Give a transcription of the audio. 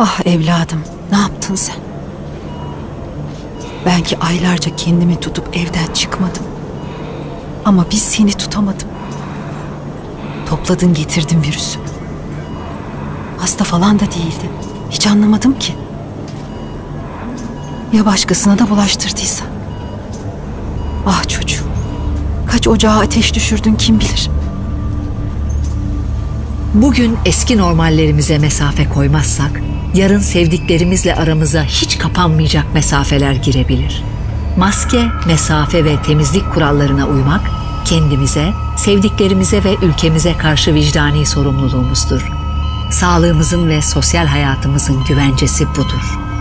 Ah evladım, ne yaptın sen? Ben ki aylarca kendimi tutup evden çıkmadım. Ama biz seni tutamadım. Topladın getirdin virüsü. Hasta falan da değildi. Hiç anlamadım ki. Ya başkasına da bulaştırdıysa? Ah çocuğum. Kaç ocağa ateş düşürdün kim bilir. Bugün eski normallerimize mesafe koymazsak, yarın sevdiklerimizle aramıza hiç kapanmayacak mesafeler girebilir. Maske, mesafe ve temizlik kurallarına uymak, kendimize, sevdiklerimize ve ülkemize karşı vicdani sorumluluğumuzdur. Sağlığımızın ve sosyal hayatımızın güvencesi budur.